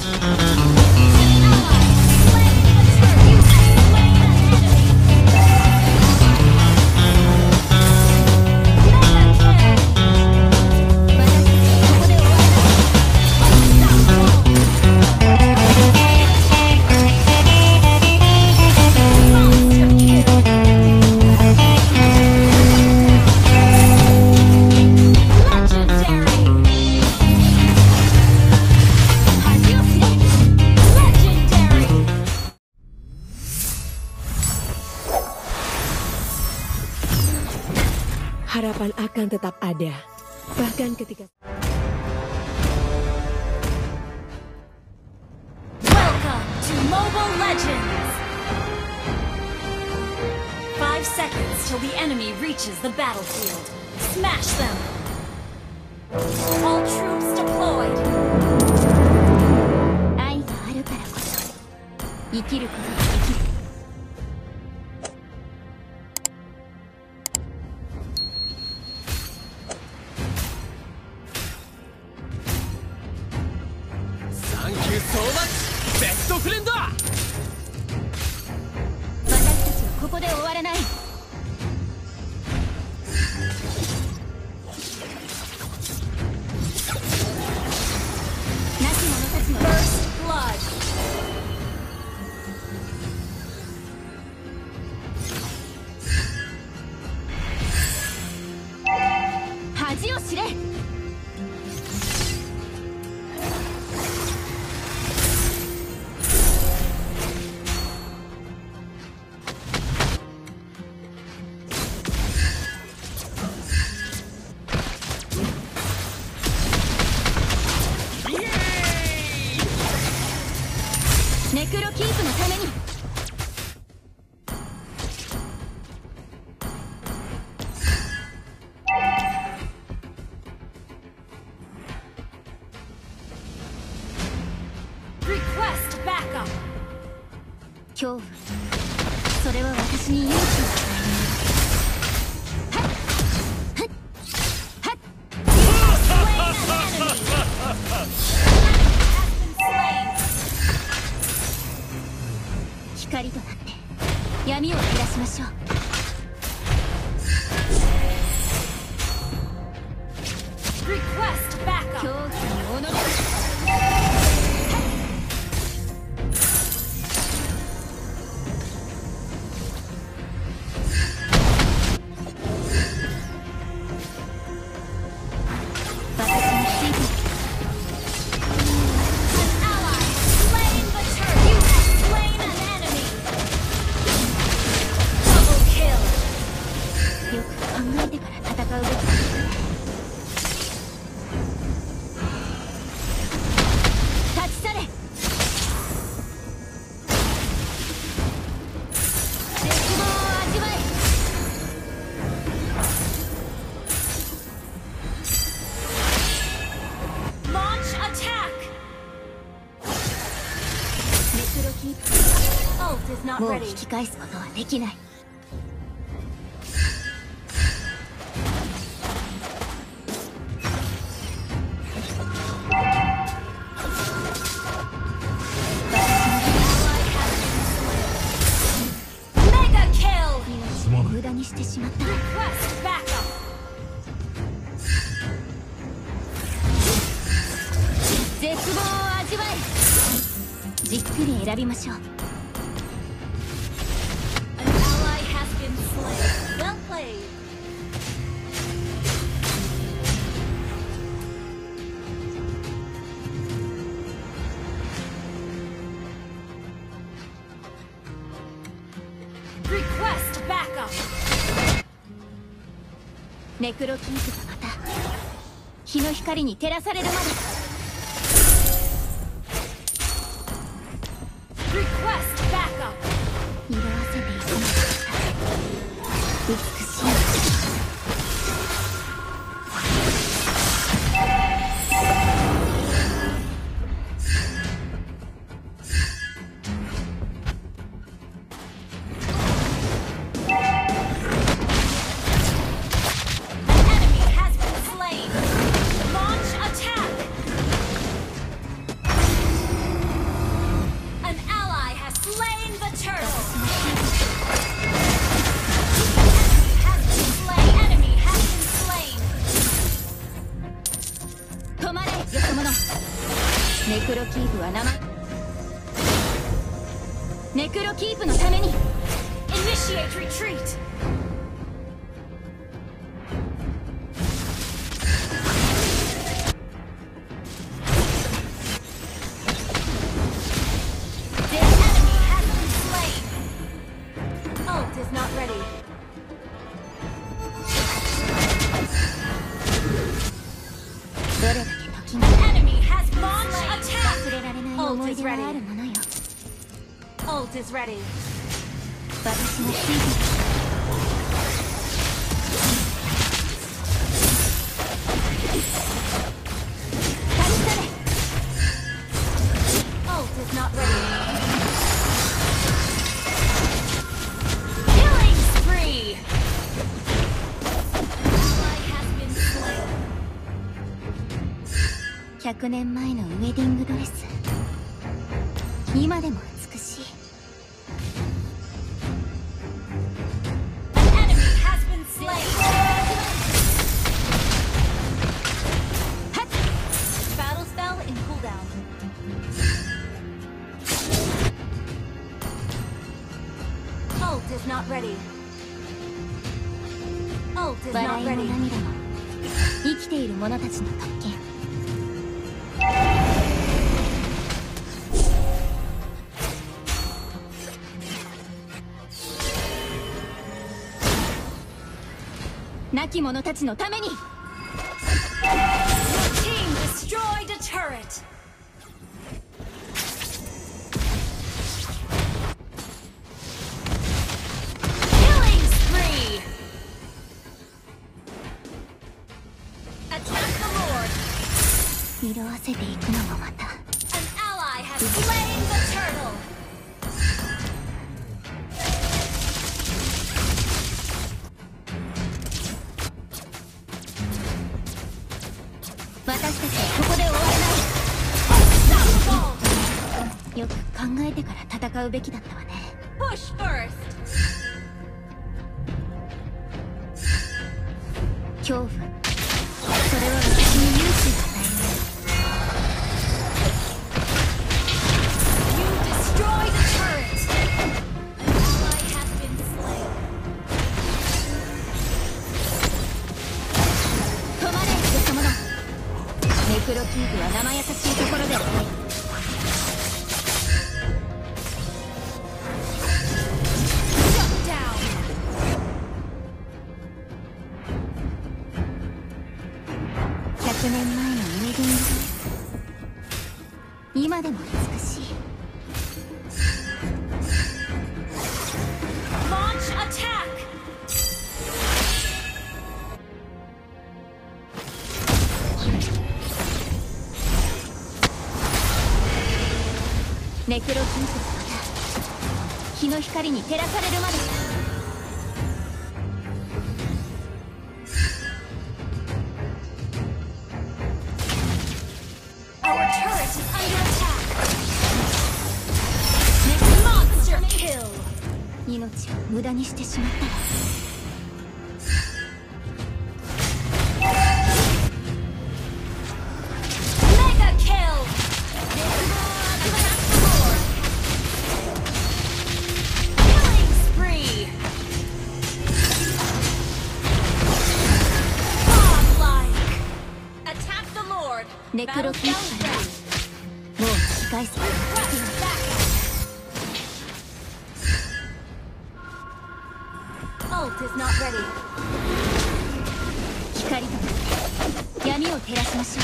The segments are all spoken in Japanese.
Harapan akan tetap ada, bahkan ketika... Welcome to Mobile Legends! 5 seconds till the enemy reaches the battlefield. Smash them! All troops deployed! 愛があるからこそ生きることができる。 ベストフレンド。私たちはここで終わらない。亡き者たちの First Blood。恥を知れ。ネクロキープのために。Request backup。恐怖、それは私に勇気を与える。光となって闇を照らしましょう。恐怖におのれ。よく考えてから戦うべきだ。立ち去れ。絶望を味わえ。Launch attack。ネクロキープ。もう引き返すことはできない。無駄にしてしまった。絶望を味わえ。じっくり選びましょう。ネクロキープがまた日の光に照らされるまで。色あせていくのが美しい。 ネクロキープはネクロキープのために Initiate retreat! The enemy has been slain! Ult is not ready. Enemy has launched attack! Ult is ready. Ult is ready. 私がついてる。立ち去れ。Ult is not ready. Killing spree. Ally has been slain. 100年前のウェディングドレス。今でも美しい。Battle spell in cooldown. Ult is not ready. Ult is not ready. 生きている者たちの特権。亡き者たちのために。Team destroyed a turret. Killing spree. Attack the Lord. 色あせていくのもまた。An ally has slain the turtle. 私たちはここで終わらない。よく考えてから戦うべきだったわね。Push first. 恐怖、それは私に勇気を与える。You destroyed the turret. Ally has been slain. 止まれ、よそ者。ネクロキープは生優しいところではない。100年前のウェディングドレス。今でも美しい。Launch attack! ネクロキープはまた日の光に照らされるまで。Our turret is under attack. Next monster kill. 命を無駄にしてしまったわ。Mega kill. Killing spree. Godlike. Attack the Lord. ネクロキープからもう引き返す。Ult is not ready. 光となって闇を照らしましょう。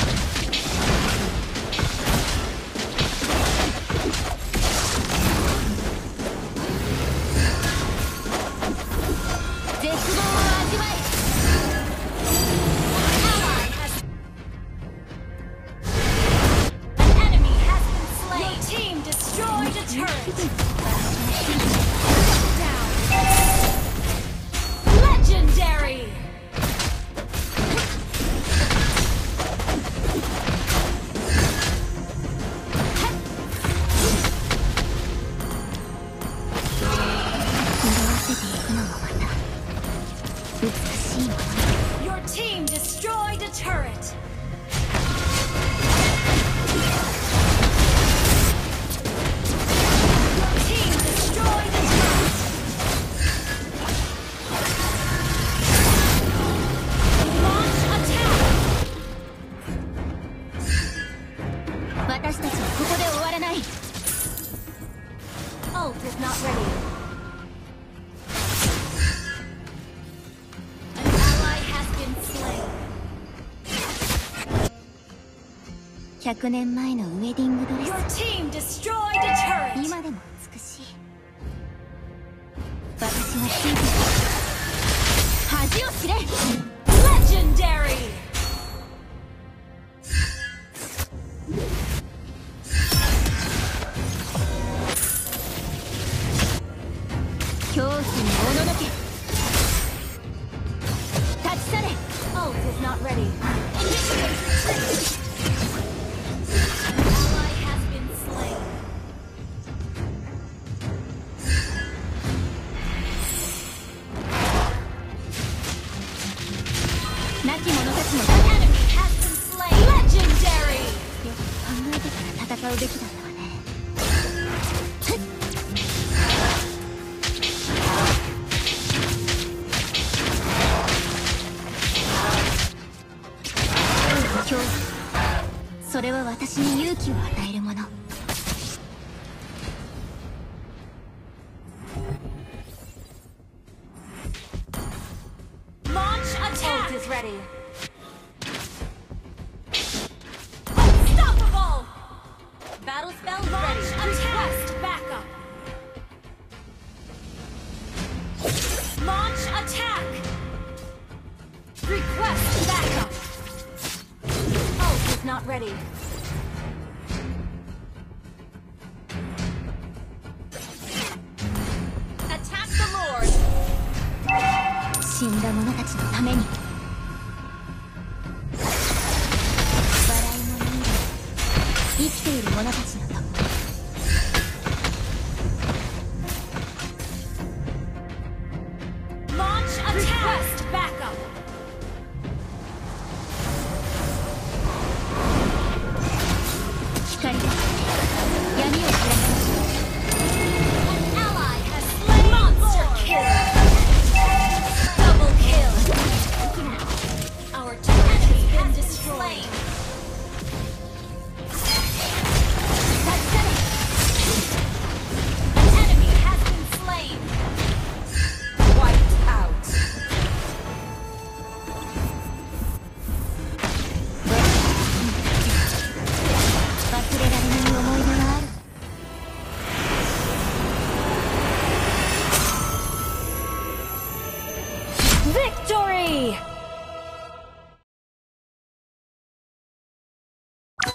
絶望を味わえ。Ally has An enemy has been slain. Your team destroyed a turret. Down. Legendary. こで終わらない。Ult is not ready. An ally has been slain. 100年前のウェディングドレス。Your team destroyed a turret. 今でも美しい。私がついてる。恥を知れ。Legendary. 恐怖におののけ。立ち去れ。Ult is not ready. Initiate retreat. Ally has been slain. 亡き者たちの enemy has been slain. Legendary. よく考えてから戦うべきだったわね。恐怖、それは私に勇気を与えるもの。Launch attack. Ult is ready. Unstoppable. Battle spell ready. Request backup. Launch attack. Request backup. Ult is not ready. Attack the Lord. 死んだ者たちのために。笑いも涙も生きている者たちのため。Launch attack. Request backup. 光が闇を照らす。An ally has slain. Monster kill. Double kill. Our enemy has been slain. An enemy has been slain. Wiped out. 忘れられない思い出がある。Victory!